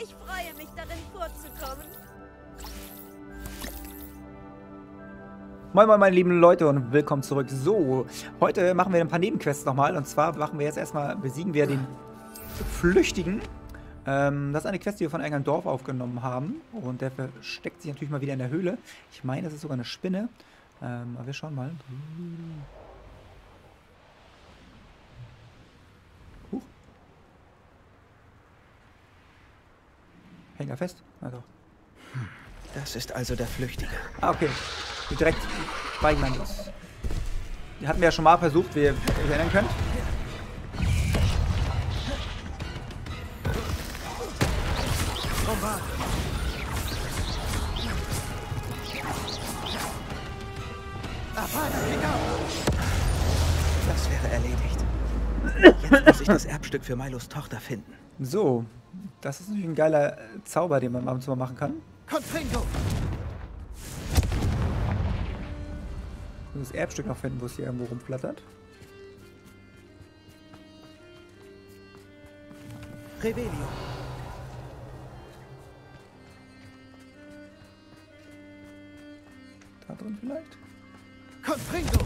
Ich freue mich, darin vorzukommen. Moin moin meine lieben Leute und willkommen zurück. So, heute machen wir ein paar Nebenquests nochmal. Und zwar machen wir jetzt erstmal, besiegen wir den Flüchtigen. Das ist eine Quest, die wir von irgendeinem Dorf aufgenommen haben. Und der versteckt sich natürlich mal wieder in der Höhle. Ich meine, es ist sogar eine Spinne. Aber wir schauen mal. Huch. Hängt er fest? Na doch. Das ist also der Flüchtige. Ah, okay. Direkt bei Mandos. Die hatten wir ja schon mal versucht, wie ihr euch erinnern könnt. Das wäre erledigt. Jetzt muss ich das Erbstück für Milos Tochter finden. So, das ist natürlich ein geiler Zauber, den man ab und zu mal machen kann. Confringo! Das Erbstück noch finden, wo es hier irgendwo rumflattert. Revelio. Da drin vielleicht? Confringo!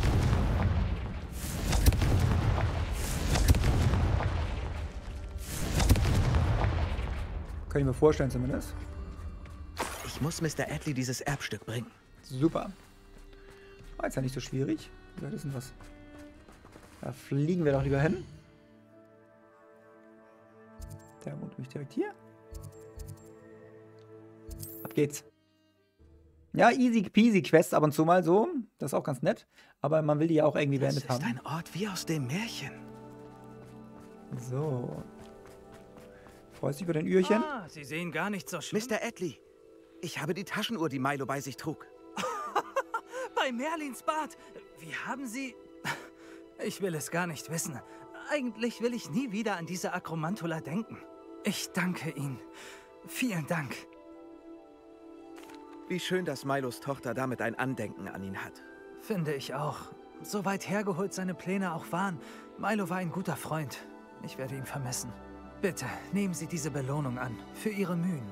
Kann ich mir vorstellen zumindest. Ich muss Mr. Atlee dieses Erbstück bringen. Super. War jetzt ja nicht so schwierig. Ja, das ist was. Da fliegen wir doch lieber hin. Der wohnt nämlich direkt hier. Ab geht's. Ja, easy peasy Quest ab und zu mal so. Das ist auch ganz nett. Aber man will die ja auch irgendwie beendet haben. Das ist ein Ort wie aus dem Märchen. So. Freust dich über den Ührchen? Ah, Sie sehen gar nicht so schlimm. Mr. Atlee, ich habe die Taschenuhr, die Milo bei sich trug. Bei Merlins Bad. Wie haben Sie... Ich will es gar nicht wissen. Eigentlich will ich nie wieder an diese Akromantula denken. Ich danke Ihnen. Vielen Dank. Wie schön, dass Milos Tochter damit ein Andenken an ihn hat. Finde ich auch. So weit hergeholt seine Pläne auch waren. Milo war ein guter Freund. Ich werde ihn vermissen. Bitte, nehmen Sie diese Belohnung an. Für Ihre Mühen.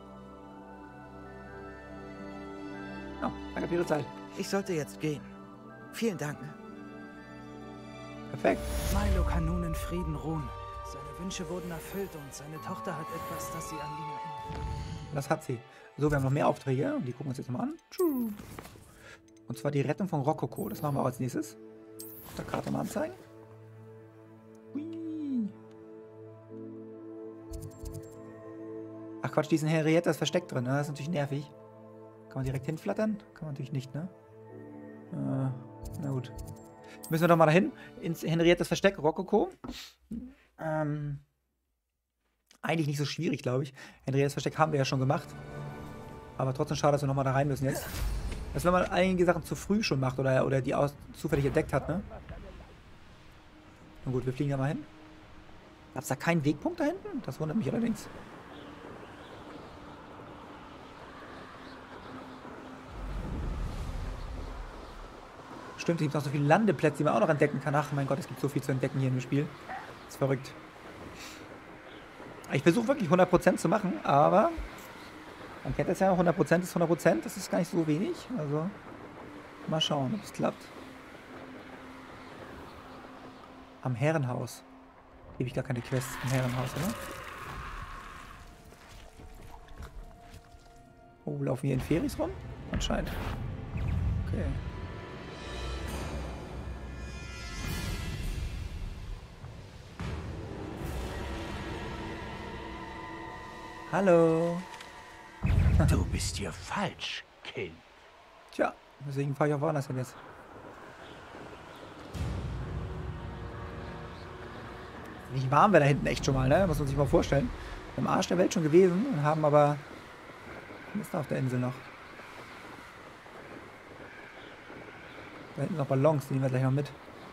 Oh, danke für Ihre Zeit. Ich sollte jetzt gehen. Vielen Dank. Perfekt. Milo kann nun in Frieden ruhen. Seine Wünsche wurden erfüllt und seine Tochter hat etwas, das sie an ihn erinnert. Das hat sie. So, wir haben noch mehr Aufträge und die gucken wir uns jetzt mal an. Und zwar die Rettung von Rococo. Das machen wir auch als nächstes. Auf der Karte mal anzeigen. Hui. Ach Quatsch, diesen Henrietta ist versteckt drin. Ne? Das ist natürlich nervig. Kann man direkt hinflattern? Kann man natürlich nicht, ne? Na gut. Müssen wir doch mal dahin. Ins Henriettas Versteck, Rococo. Eigentlich nicht so schwierig, glaube ich. Henriettas Versteck haben wir ja schon gemacht. Aber trotzdem schade, dass wir nochmal da rein müssen jetzt. Das ist, wenn man einige Sachen zu früh schon macht oder die zufällig entdeckt hat, ne? Na gut, wir fliegen da mal hin. Gab es da keinen Wegpunkt da hinten? Das wundert mich allerdings. Stimmt, es gibt noch so viele Landeplätze, die man auch noch entdecken kann. Ach mein Gott, es gibt so viel zu entdecken hier in dem Spiel. Das ist verrückt. Ich versuche wirklich 100% zu machen, aber man kennt das ja, 100% ist 100%, das ist gar nicht so wenig. Also, mal schauen, ob es klappt. Am Herrenhaus. Gebe ich gar keine Quests am Herrenhaus, oder? Oh, laufen hier in Ferries rum? Anscheinend. Okay. Hallo. Du bist hier falsch, Kind. Tja, deswegen fahre ich auch woanders hin jetzt. Wie waren wir da hinten echt schon mal, ne? Muss man sich mal vorstellen. Im Arsch der Welt schon gewesen und haben aber... Was ist da auf der Insel noch? Da hinten noch Ballons, die nehmen wir gleich noch mit.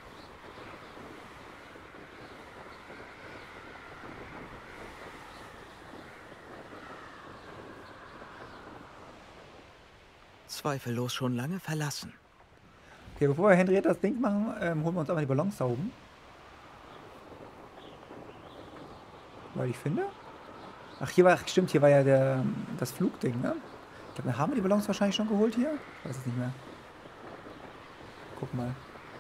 Zweifellos schon lange verlassen. Okay, bevor wir Henrietta das Ding machen, holen wir uns aber die Ballons da oben. Weil ich finde, Ach, hier war, stimmt, hier war ja das Flugding, ne? Ich glaube, haben wir die Ballons wahrscheinlich schon geholt hier? Ich weiß es nicht mehr. Guck mal.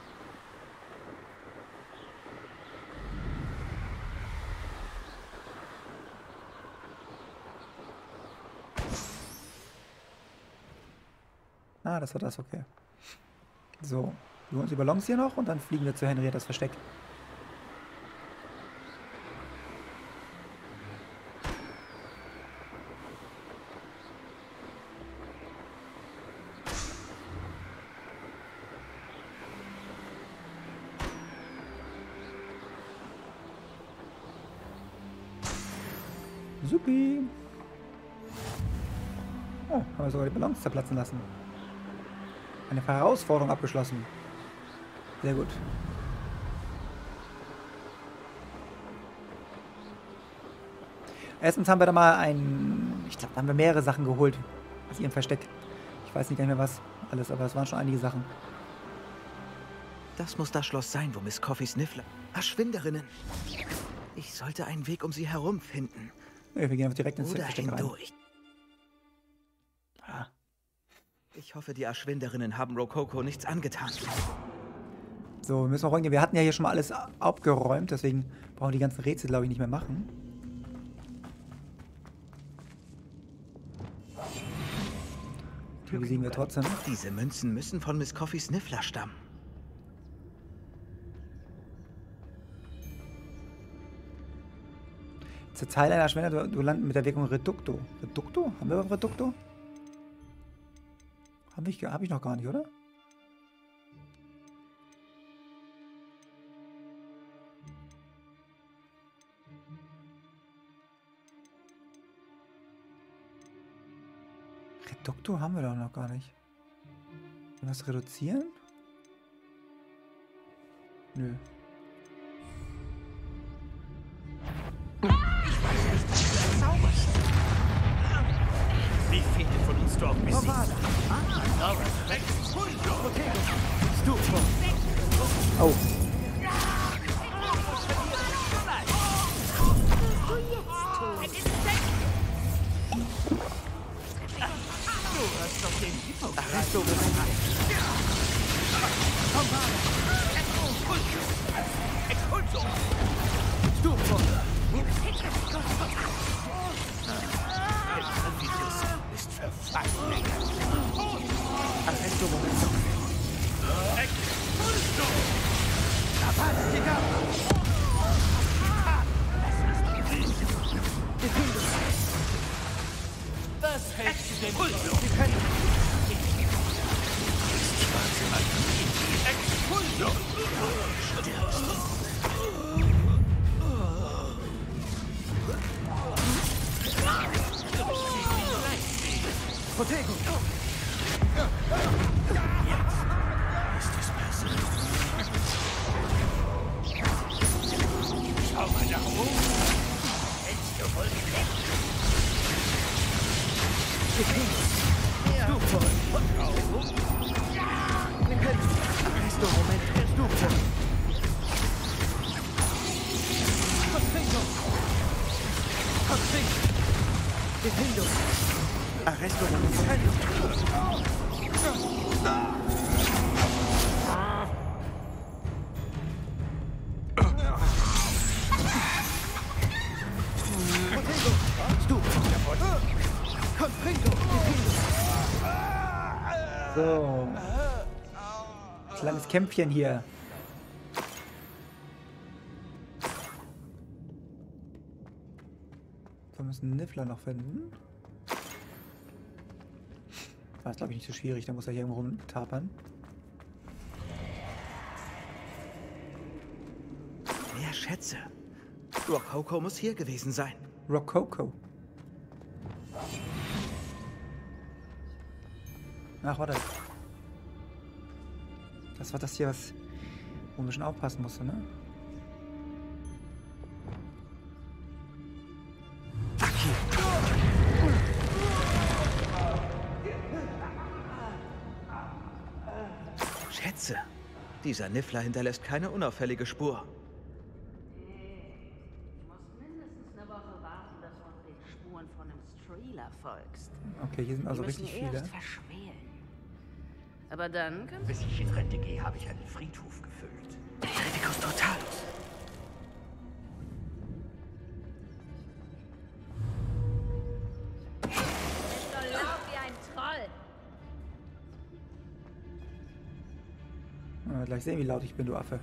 Ah, das war das, okay. So, wir holen uns die Ballons hier noch und dann fliegen wir zu Henriettes Versteck. Supi. Oh, haben wir sogar die Ballons zerplatzen lassen. Eine Herausforderung abgeschlossen. Sehr gut. Erstens haben wir da mal ich glaube, da haben wir mehrere Sachen geholt aus ihrem Versteck. Ich weiß nicht mehr was alles, aber es waren schon einige Sachen. Das muss das Schloss sein, wo Miss Coffee Sniffler... Verschwinderinnen. Ich sollte einen Weg um sie herum finden. Ja, wir gehen einfach direkt ins Oder Versteck rein. hindurch. Ah. Ich hoffe, die Erschwinderinnen haben Rococo nichts angetan. So, wir müssen auch reingehen. Wir hatten ja hier schon mal alles abgeräumt, deswegen brauchen wir die ganzen Rätsel, glaube ich, nicht mehr machen. Die besiegen wir trotzdem. Diese Münzen müssen von Miss Coffee Sniffler stammen. Zerteile einer Schwelle, du landest mit der Wirkung Reducto. Reducto? Haben wir Reducto? Hab ich noch gar nicht, oder? Reducto haben wir doch noch gar nicht. Was reduzieren? Nö. Wie viele von uns dort besiegt? Oh. Ist verfallen. Arresto Momentum. Was hältst du denn von Expulso! Protego! Ist es persönlich? Schau mal nach oben! Hältst du wohl schlecht? Stufo! Arresto Momentum. Stufo! Confingo! Confingo! Defindo! Arresto Momentum. Protego! Stufo! Confingo! Defindo! So. Kleines Kämpfchen hier. Wir müssen einen Niffler noch finden. Das ist, glaube ich, nicht so schwierig. Da muss er hier irgendwo rumtapern. Mehr Schätze. Rococo muss hier gewesen sein. Rococo. Ach, warte. Das war das hier, wo wir schon aufpassen mussten, ne? Schätze. Dieser Niffler hinterlässt keine unauffällige Spur. Ich muss mindestens eine Woche warten, dass unsere von einem Streeler folgst. Okay, hier sind also Die müssen richtig viele. erst verschwelen. Aber dann kannst Bis ich in Rente gehe, habe ich einen Friedhof gefüllt. Heretikus Totalus. Es soll laut wie ein Troll. Gleich sehen, wie laut ich bin, du Affe.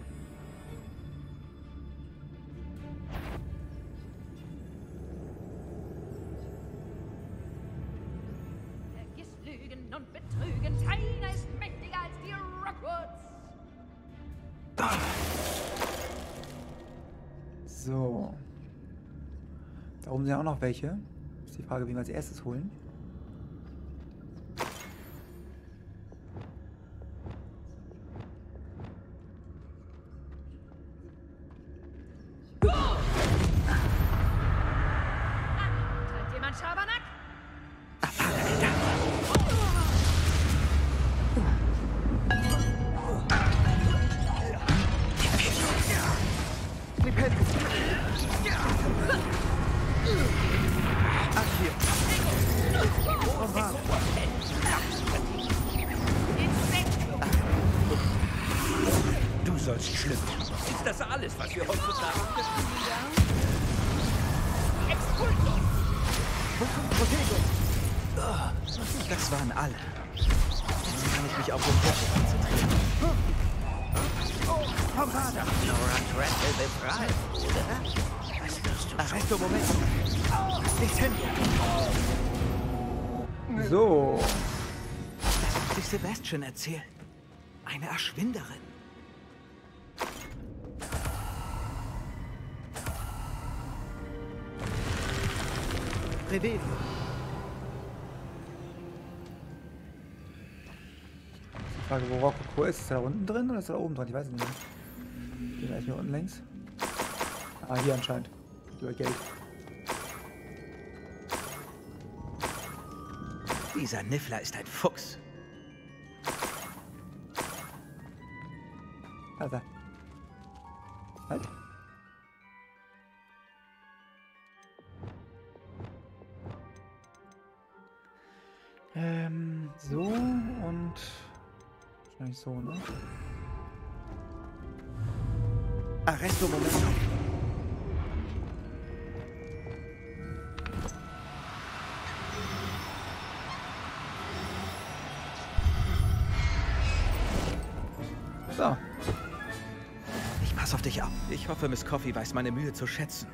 Vergiss Lügen und Betrügen. Keiner ist mächtiger als die Rockwoods. So. Da oben sind ja auch noch welche. Ist die Frage, wie wir als erstes holen. Treibt jemand Schabernack? Du sollst schlimm. Ist das alles, was wir heutzutage Das waren alle. Jetzt kann ich mich auf den Herrscher konzentrieren. Laura Trestle befreit, oder? Was wirst du Arresto, Moment. Nicht hin. So. Das wird sich Sebastian erzählen. Eine Erschwinderin. Revelio. Die Frage, wo Rococo ist. Ist er da unten drin oder ist er da oben drin? Ich weiß es nicht. Den ist hier unten links. Ah, hier anscheinend. Über Geld. Dieser Niffler ist ein Fuchs. Also. Halt. So und wahrscheinlich so, ne? Arresto, Moment. So. Ich pass auf dich auf. Ich hoffe, Miss Coffee weiß meine Mühe zu schätzen.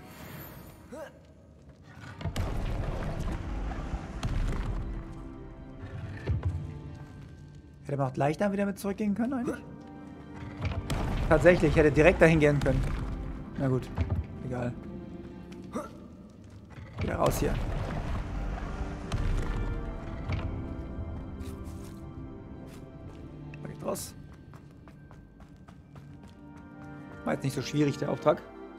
Hätte man auch gleich dann wieder mit zurückgehen können eigentlich? Tatsächlich, ich hätte direkt dahin gehen können. Na gut, egal. Wieder raus hier. Direkt raus. War jetzt nicht so schwierig, der Auftrag.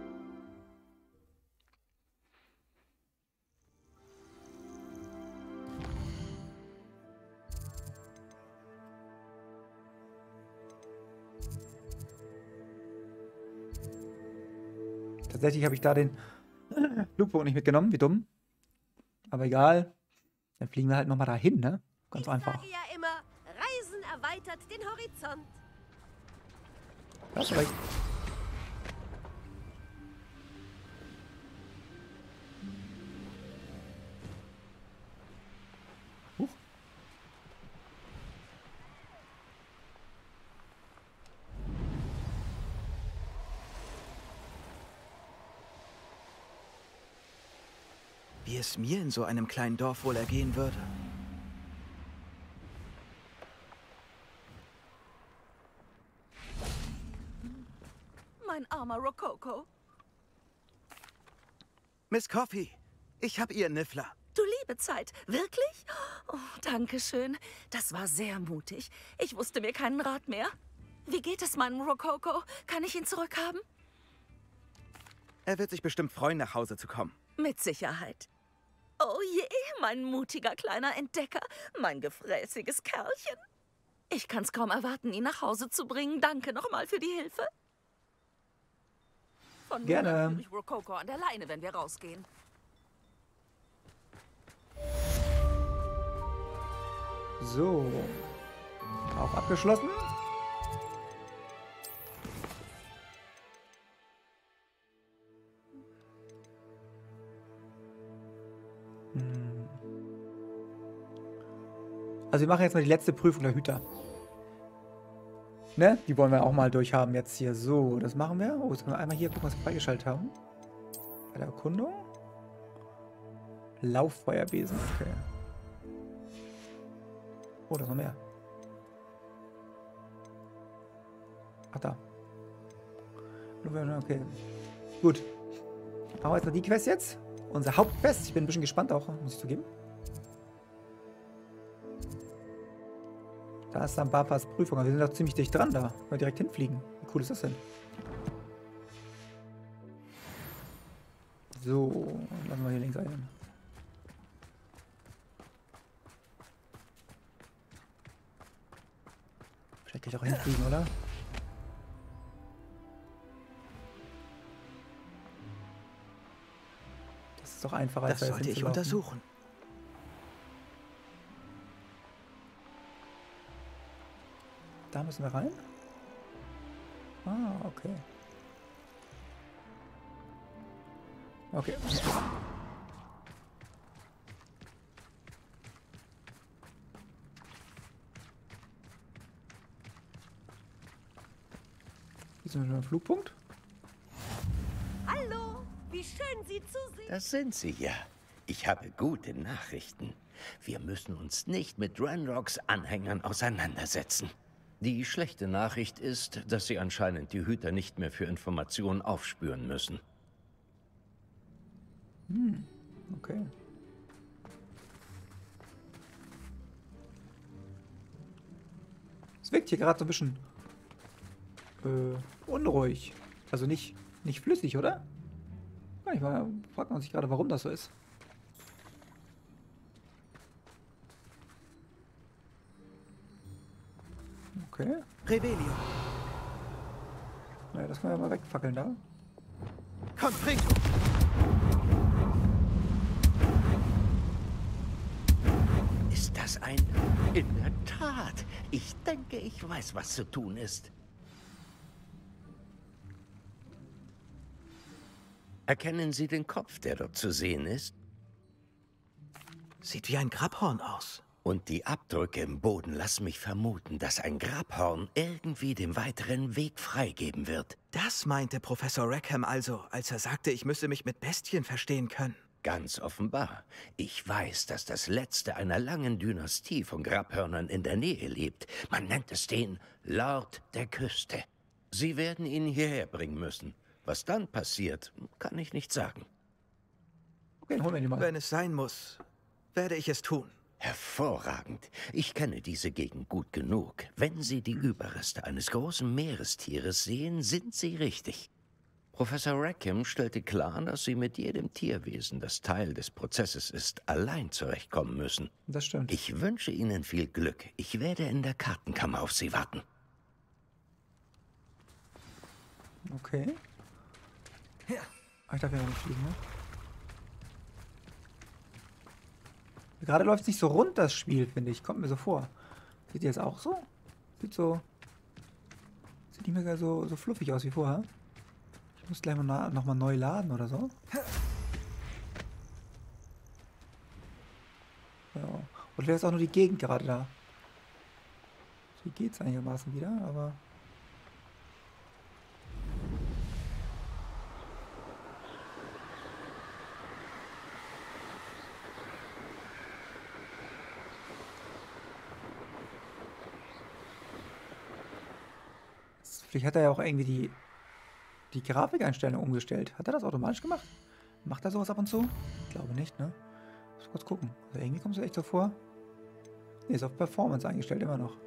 Tatsächlich habe ich da den Flugboot nicht mitgenommen, wie dumm. Aber egal. Dann fliegen wir halt nochmal dahin, ne? Ganz einfach. Ich sage ja immer, Reisen erweitert den Horizont. Hast du recht. Huch. Wie es mir in so einem kleinen Dorf wohl ergehen würde. Mein armer Rococo. Miss Coffee, ich hab Ihren Niffler. Du liebe Zeit. Wirklich? Oh, danke schön. Das war sehr mutig. Ich wusste mir keinen Rat mehr. Wie geht es meinem Rococo? Kann ich ihn zurückhaben? Er wird sich bestimmt freuen, nach Hause zu kommen. Mit Sicherheit. Oh je, mein mutiger kleiner Entdecker. Mein gefräßiges Kerlchen. Ich kann's kaum erwarten, ihn nach Hause zu bringen. Danke nochmal für die Hilfe. Von Gerne. nun an führe ich Rococo an der Leine, wenn wir rausgehen. So. Auch abgeschlossen. Also wir machen jetzt mal die letzte Prüfung der Hüter. Ne? Die wollen wir auch mal durchhaben jetzt hier. So, das machen wir. Oh, jetzt können wir einmal hier gucken, was wir freigeschaltet haben. Bei der Erkundung. Lauffeuerbesen, okay. Oh, da ist noch mehr. Ach, da. Okay. Gut. Machen wir jetzt noch die Quest jetzt. Unser Hauptquest. Ich bin ein bisschen gespannt auch, muss ich zugeben. Da ist dann Barpas Prüfung. Aber wir sind doch ziemlich dicht dran da. Können wir direkt hinfliegen. Wie cool ist das denn? So, lassen wir hier links ein. Vielleicht kann ich auch hinfliegen, oder? Das ist doch einfacher, als Das sollte ich untersuchen. Da müssen wir rein? Ah, okay. Okay. Hier sind wir schon am Flugpunkt. Hallo, wie schön Sie zu sehen. Das sind sie ja. Ich habe gute Nachrichten. Wir müssen uns nicht mit Ranrocks Anhängern auseinandersetzen. Die schlechte Nachricht ist, dass sie anscheinend die Hüter nicht mehr für Informationen aufspüren müssen. Okay. Es wirkt hier gerade so ein bisschen unruhig. Also nicht flüssig, oder? Manchmal fragt man sich gerade, warum das so ist. Okay. Rebellion. Naja, das können wir mal wegfackeln da. Confringo. Ist das ein... In der Tat. Ich denke, ich weiß, was zu tun ist. Erkennen Sie den Kopf, der dort zu sehen ist? Sieht wie ein Grabhorn aus. Und die Abdrücke im Boden lassen mich vermuten, dass ein Grabhorn irgendwie dem weiteren Weg freigeben wird. Das meinte Professor Rackham also, als er sagte, ich müsse mich mit Bestien verstehen können. Ganz offenbar. Ich weiß, dass das letzte einer langen Dynastie von Grabhörnern in der Nähe lebt. Man nennt es den Lord der Küste. Sie werden ihn hierher bringen müssen. Was dann passiert, kann ich nicht sagen. Okay, dann holen wir die mal. Wenn es sein muss, werde ich es tun. Hervorragend. Ich kenne diese Gegend gut genug. Wenn Sie die Überreste eines großen Meerestieres sehen, sind Sie richtig. Professor Rackham stellte klar, dass Sie mit jedem Tierwesen, das Teil des Prozesses ist, allein zurechtkommen müssen. Das stimmt. Ich wünsche Ihnen viel Glück. Ich werde in der Kartenkammer auf Sie warten. Okay. Ja. Ah, ich darf ja noch nicht fliegen, ne? Gerade läuft es nicht so rund, das Spiel, finde ich. Kommt mir so vor. Sieht ihr jetzt auch so? Sieht nicht mehr so fluffig aus wie vorher. Ich muss gleich mal nochmal neu laden oder so. Ja. Und vielleicht ist auch nur die Gegend gerade da. So geht's einigermaßen wieder, aber... Vielleicht hat er ja auch irgendwie die Grafikeinstellung umgestellt. Hat er das automatisch gemacht? Macht er sowas ab und zu? Ich glaube nicht, ne? Muss kurz gucken. Also irgendwie kommt es echt so vor. Ne, ist auf Performance eingestellt, immer noch.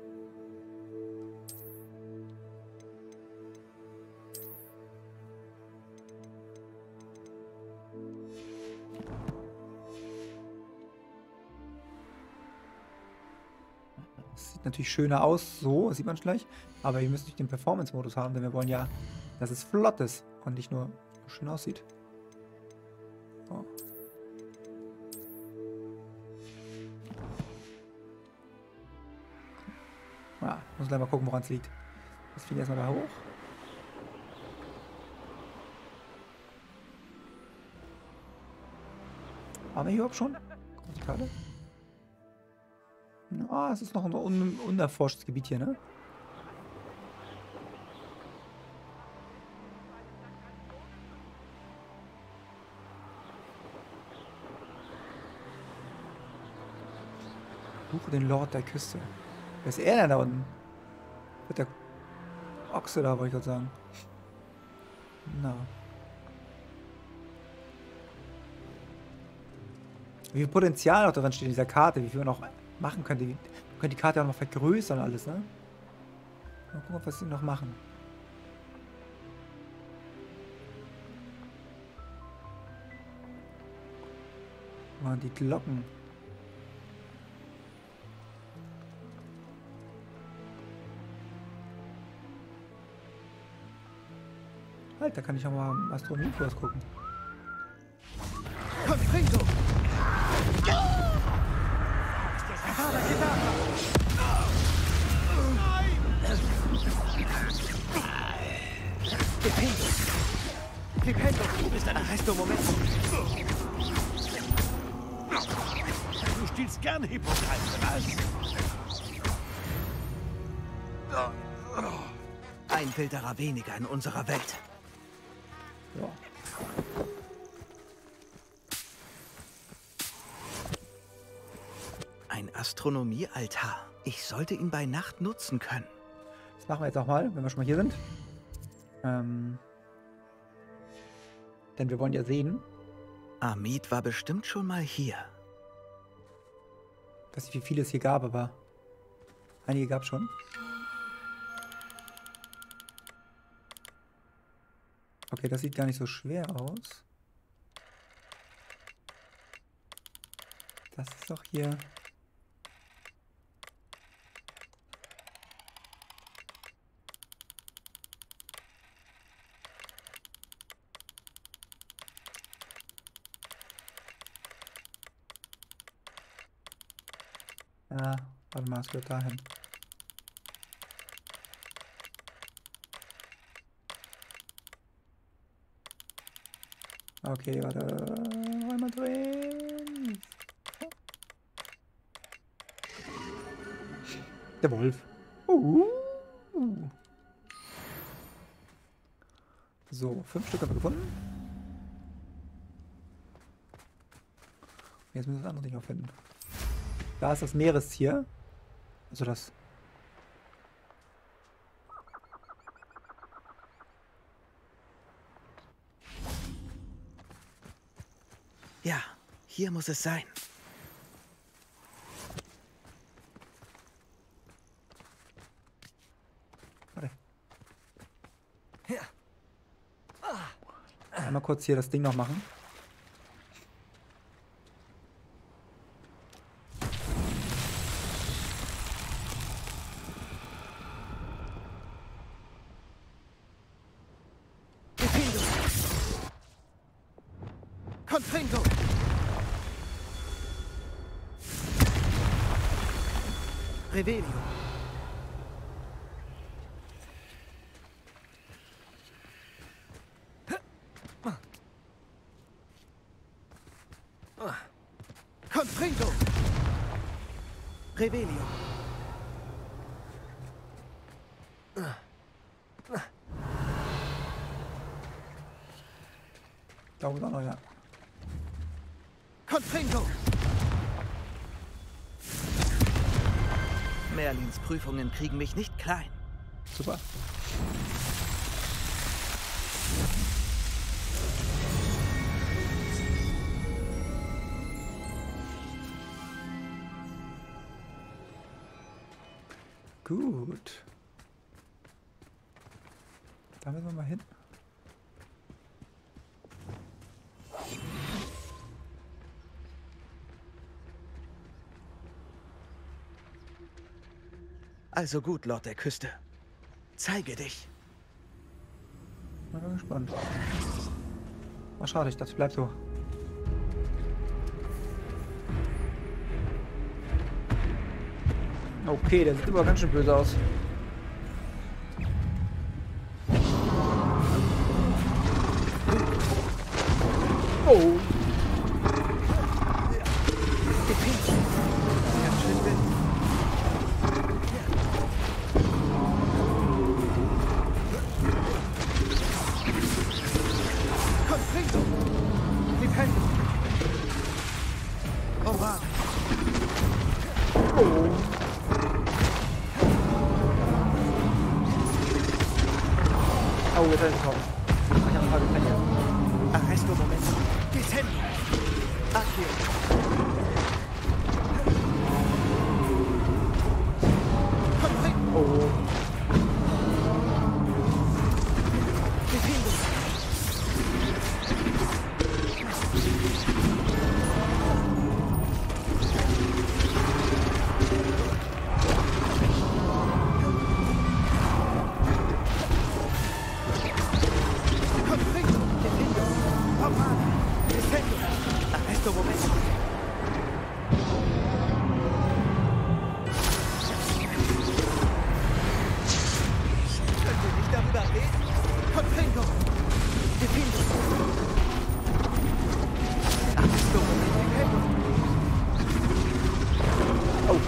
Das sieht natürlich schöner aus, so, sieht man gleich. Aber wir müssen nicht den Performance-Modus haben, denn wir wollen ja, dass es flott ist und nicht nur schön aussieht. So. Ja, muss gleich mal gucken, woran es liegt. Das fliegt erstmal da hoch. Haben wir hier überhaupt schon? Die Karte? Ah, es ist noch ein unerforschtes Gebiet hier, ne? Suche den Lord der Küste. Wer ist er denn da unten? Mit der Ochse da, wollte ich gerade sagen. Na. Wie viel Potenzial noch darin steht in dieser Karte, wie viel man noch machen könnte. Wir können die Karte auch noch vergrößern und alles, ne? Mal gucken, was sie noch machen. Mann, die Glocken. Halt, da kann ich auch mal im Astronomiekurs gucken. Confringo! Flipendo, du bist ein Arresto Momento. Du stiehlst gern Hippogreif, was? Ein Wilderer weniger in unserer Welt. Ja. Ein Astronomiealtar. Ich sollte ihn bei Nacht nutzen können. Das machen wir jetzt auch mal, wenn wir schon mal hier sind. Denn wir wollen ja sehen. Amit war bestimmt schon mal hier. Ich weiß nicht, wie viele es hier gab, aber einige gab es schon. Okay, das sieht gar nicht so schwer aus. Das ist doch hier... Ja, warte mal, es wird dahin. Okay, warte. Einmal drehen. Der Wolf. So, 5 Stück haben wir gefunden. Jetzt müssen wir das andere Ding noch finden. Da ist das Meerestier. Also das. Ja, hier muss es sein. Warte. Ja. Einmal kurz hier das Ding noch machen. Confringo! Revelio. Confringo! Revelio. Da oben ist auch noch, ja. Confringo! Merlins Prüfungen kriegen mich nicht klein. Super. Gut. Da müssen wir mal hin. Also gut, Lord der Küste. Zeige dich. Ich bin gespannt. Ach, schade, ich dachte, bleib so. Okay, der sieht aber ganz schön böse aus. Oh. Oh, jetzt ist es raus. Ich habe ein paar Gefänge. Arresto momento. Descendo. Accio. Oh. Descendo. Arresto momento. Könnt ihr nicht darüber reden? Confringo. Defindo. Arresto momento. Oh.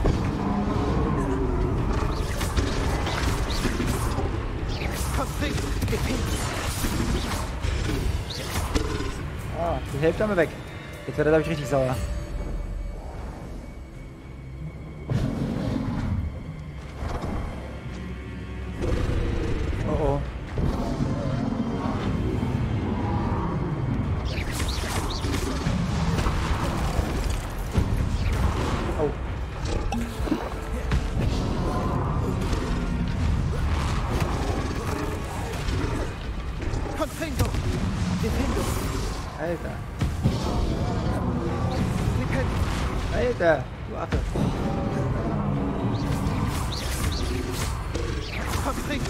Confringo. Defindo. Ah, die Hälfte haben wir weg. Jetzt wird er, glaube ich, richtig sauer. Oh oh. Oh. Confringo. Defindo. Alter. Dependo. Alter. Du Affe. Confringo.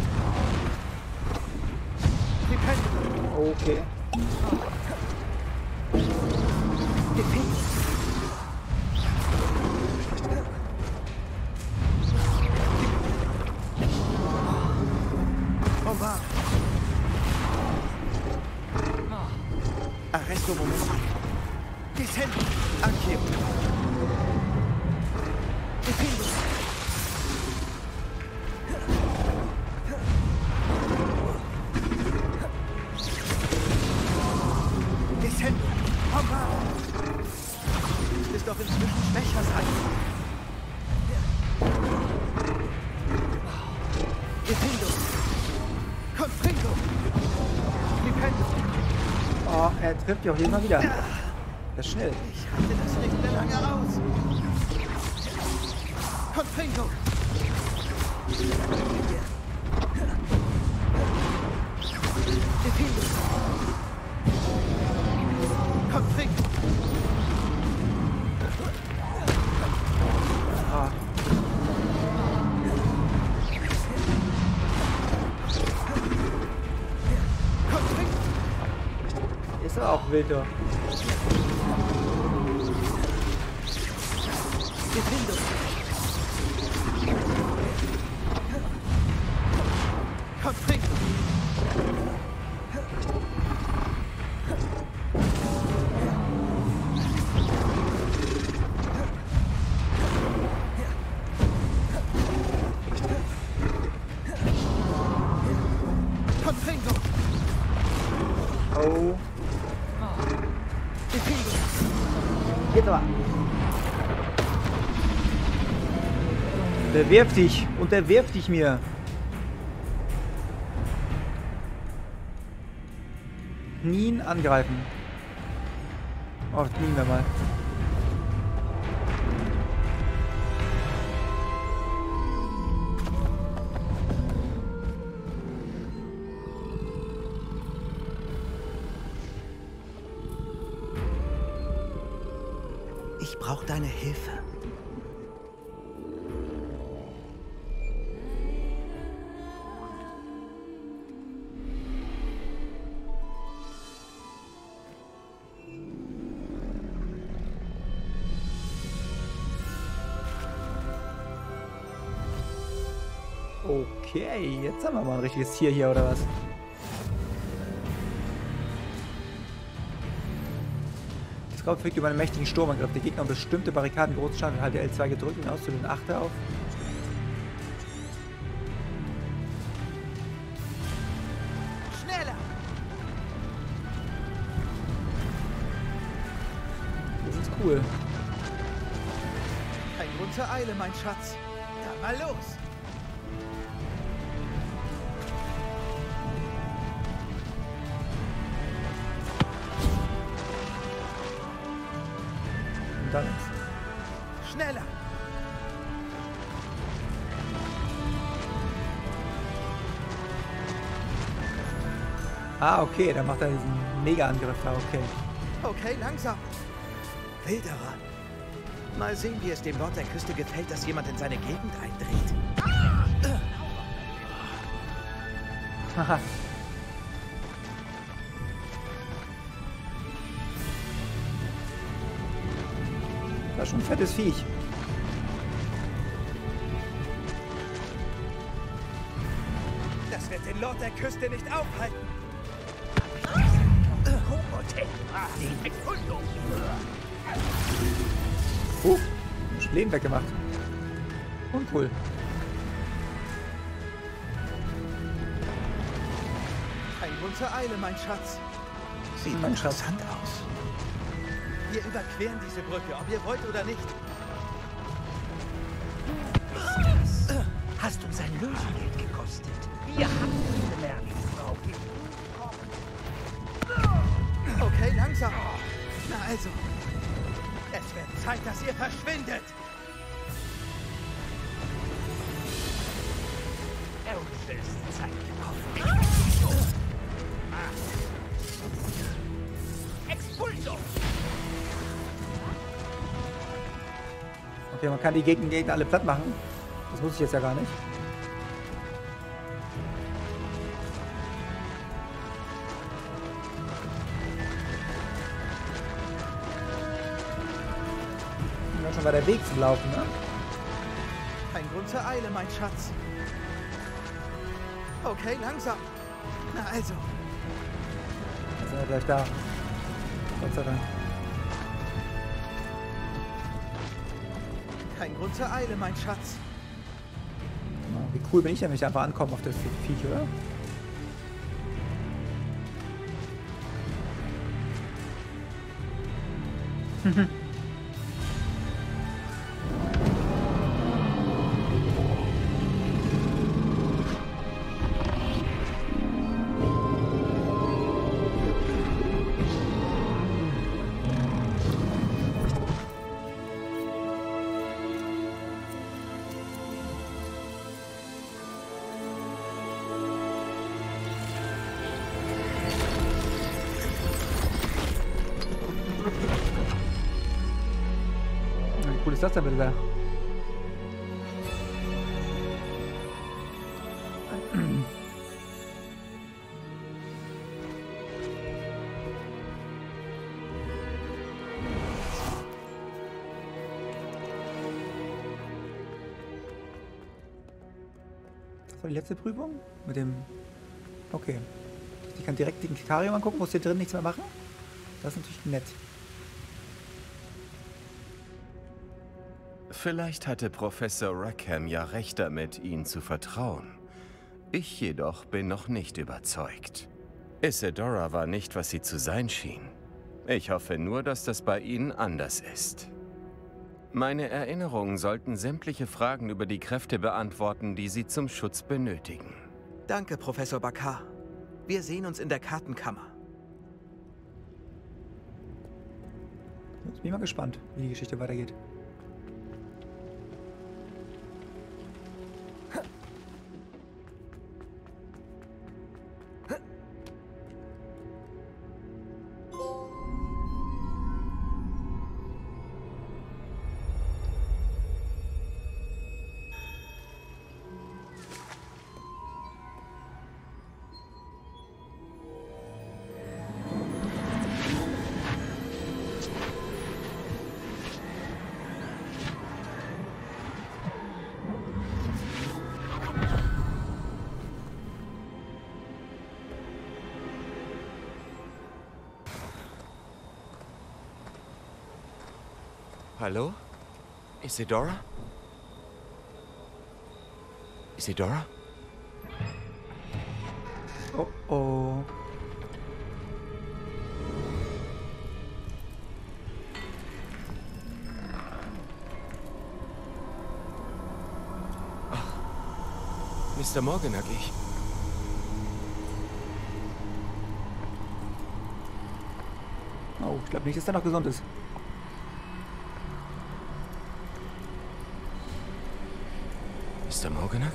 Dependo. Okay. Defindo. Bombar. Arresto momento. Descendo. Accio. Defindo. Descendo. Bombar. Ist doch inzwischen schwächer sein. Defindo. Confringo. Dependo. Oh, er trifft ja auch immer wieder. Das ist schnell. Ich halte das nicht mehr lange aus. Confringo. Defindo. Confringo. Ah. Confringo. Ist er auch wild, doch. Defindo. Confringo. Confringo. Oh. Defindo. Jetzt aber. Der wirft dich. Und der wirft dich mir. Nien angreifen. Oh, das nehmen wir mal. Ich brauche deine Hilfe. Okay, jetzt haben wir mal ein richtiges Tier hier, oder was? Das Grau verfügt über einen mächtigen Sturmangriff. Die Gegner um bestimmte Barrikaden großen Schaden. Halte L2 gedrückt und aus zu den Achter auf. Schneller! Das ist cool. Kein Grund zur Eile, mein Schatz. Dann mal los! Und dann Schneller! Ah, okay, dann macht er diesen Mega-Angriff da, okay. Okay, langsam. Wilderer. Mal sehen, wie es dem Lord der Küste gefällt, dass jemand in seine Gegend eindringt. Haha. Das ist schon ein fettes Viech. Das wird den Lord der Küste nicht aufhalten. Leben weggemacht. Uncool. Kein Grund zur Eile, mein Schatz. Sieht Mein Schatz. interessant aus. Wir überqueren diese Brücke, ob ihr wollt oder nicht. Hast uns ein Lösegeld gekostet. Wir haben diese Merlin-Frau. Okay, langsam. Na also. Es wird Zeit, dass ihr verschwindet. Es ist Zeit gekommen. Expulso! Okay, man kann die Gegner alle platt machen. Das muss ich jetzt ja gar nicht. Das ist schon bei der Weg zum Laufen, ne? Kein Grund zur Eile, mein Schatz. Okay, langsam. Na also. Jetzt sind wir gleich da. Gott sei Dank. Kein Grund zur Eile, mein Schatz. Wie cool bin ich denn, wenn ich einfach ankomme auf das Viech, oder? Wie cool ist das denn bitte da? Das war die letzte Prüfung? Mit dem... Okay. Ich kann direkt den Kikarium angucken, muss hier drin nichts mehr machen. Das ist natürlich nett. Vielleicht hatte Professor Rackham ja recht damit, ihnen zu vertrauen. Ich jedoch bin noch nicht überzeugt. Isadora war nicht, was sie zu sein schien. Ich hoffe nur, dass das bei Ihnen anders ist. Meine Erinnerungen sollten sämtliche Fragen über die Kräfte beantworten, die Sie zum Schutz benötigen. Danke, Professor Bakar. Wir sehen uns in der Kartenkammer. Jetzt bin ich mal gespannt, wie die Geschichte weitergeht. Hallo? Isidora? Isidora? Oh oh. Mr. Morganach, ich... Oh, ich glaube nicht, dass er noch gesund ist. Mr. Morganach?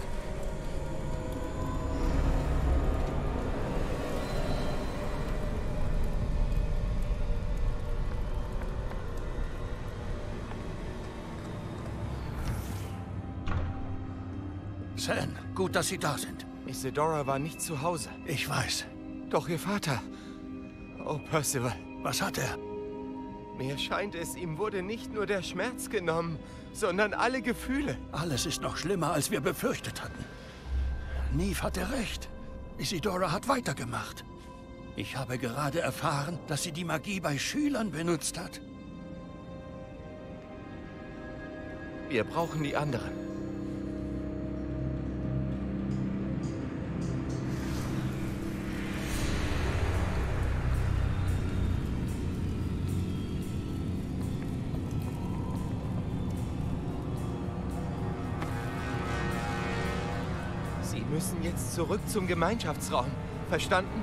Sam, gut, dass Sie da sind. Isidora war nicht zu Hause. Ich weiß. Doch Ihr Vater... Oh, Percival. Was hat er? Mir scheint es, ihm wurde nicht nur der Schmerz genommen, sondern alle Gefühle. Alles ist noch schlimmer, als wir befürchtet hatten. Neve hatte recht. Isidora hat weitergemacht. Ich habe gerade erfahren, dass sie die Magie bei Schülern benutzt hat. Wir brauchen die anderen. Sie müssen jetzt zurück zum Gemeinschaftsraum. Verstanden?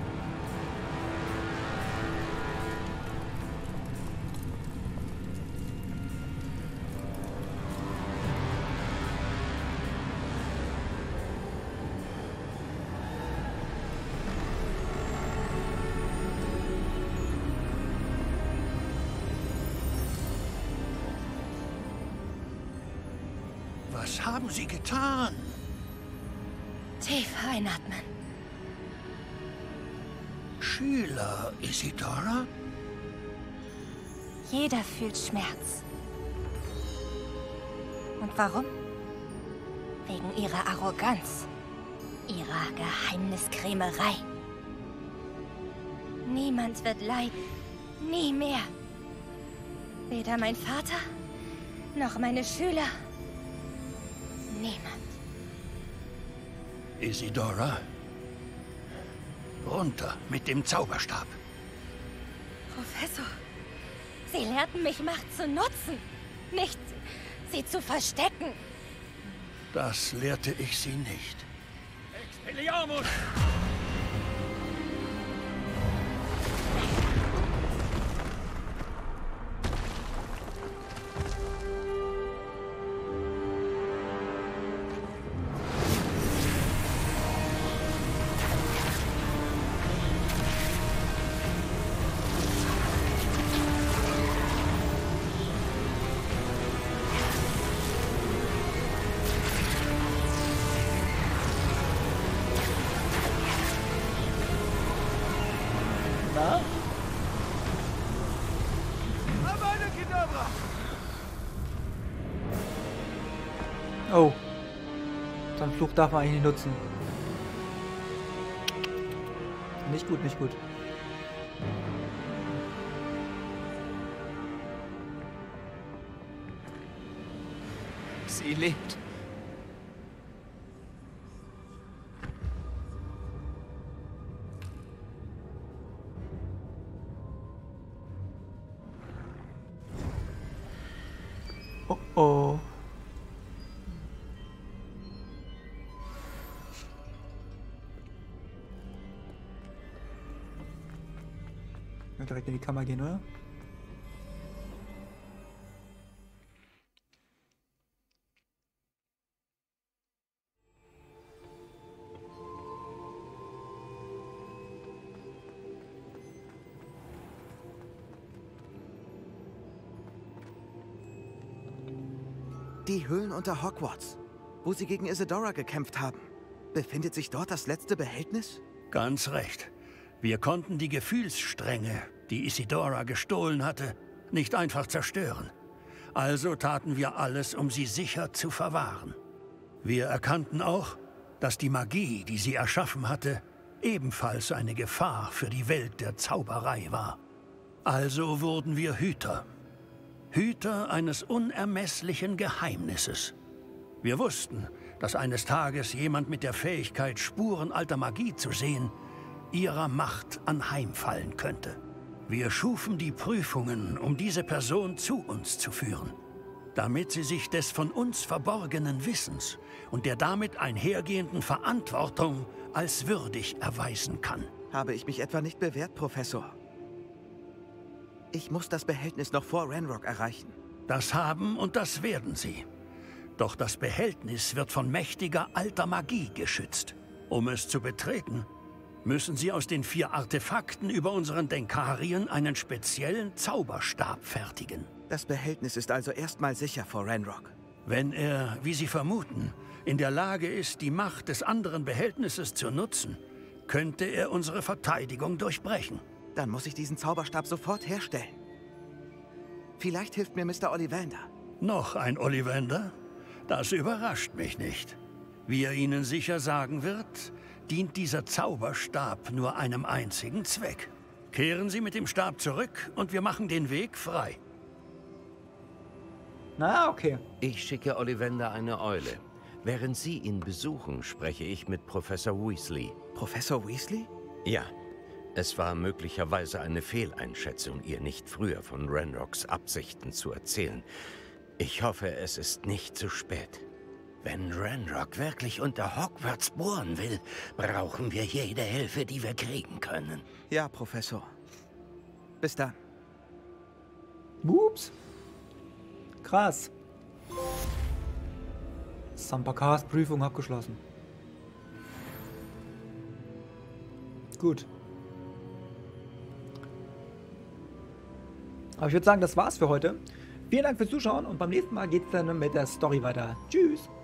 Was haben Sie getan? Tief einatmen. Schüler, Isidora? Jeder fühlt Schmerz. Und warum? Wegen ihrer Arroganz. Ihrer Geheimniskrämerei. Niemand wird leiden. Nie mehr. Weder mein Vater, noch meine Schüler. Niemand. Isidora? Runter mit dem Zauberstab. Professor, Sie lehrten mich, Macht zu nutzen, nicht sie zu verstecken. Das lehrte ich Sie nicht. Expelliarmus! Oh. So einen Fluch darf man eigentlich nicht nutzen. Nicht gut, nicht gut. Sie lebt. Oh oh. Direkt in die Kammer gehen, oder? Die Höhlen unter Hogwarts, wo sie gegen Isidora gekämpft haben. Befindet sich dort das letzte Behältnis? Ganz recht. Wir konnten die Gefühlsstränge, die Isidora gestohlen hatte, nicht einfach zerstören. Also taten wir alles, um sie sicher zu verwahren. Wir erkannten auch, dass die Magie, die sie erschaffen hatte, ebenfalls eine Gefahr für die Welt der Zauberei war. Also wurden wir Hüter. Hüter eines unermesslichen Geheimnisses. Wir wussten, dass eines Tages jemand mit der Fähigkeit, Spuren alter Magie zu sehen, ihrer Macht anheimfallen könnte. Wir schufen die Prüfungen, um diese Person zu uns zu führen, damit sie sich des von uns verborgenen Wissens und der damit einhergehenden Verantwortung als würdig erweisen kann. Habe ich mich etwa nicht bewährt, Professor? Ich muss das Behältnis noch vor Ranrock erreichen. Das haben und das werden sie. Doch das Behältnis wird von mächtiger alter Magie geschützt. Um es zu betreten, müssen sie aus den 4 Artefakten über unseren Denkarien einen speziellen Zauberstab fertigen. Das Behältnis ist also erstmal sicher vor Ranrock. Wenn er, wie Sie vermuten, in der Lage ist, die Macht des anderen Behältnisses zu nutzen, könnte er unsere Verteidigung durchbrechen. Dann muss ich diesen Zauberstab sofort herstellen. Vielleicht hilft mir Mr. Ollivander. Noch ein Ollivander? Das überrascht mich nicht. Wie er Ihnen sicher sagen wird, dient dieser Zauberstab nur einem einzigen Zweck. Kehren Sie mit dem Stab zurück und wir machen den Weg frei. Na, okay. Ich schicke Ollivander eine Eule. Während Sie ihn besuchen, spreche ich mit Professor Weasley. Professor Weasley? Ja. Es war möglicherweise eine Fehleinschätzung, ihr nicht früher von Ranrocks Absichten zu erzählen. Ich hoffe, es ist nicht zu spät. Wenn Ranrock wirklich unter Hogwarts bohren will, brauchen wir jede Hilfe, die wir kriegen können. Ja, Professor. Bis dann. Ups. Krass. Sampakars Prüfung abgeschlossen. Gut. Aber ich würde sagen, das war's für heute. Vielen Dank fürs Zuschauen und beim nächsten Mal geht's dann mit der Story weiter. Tschüss!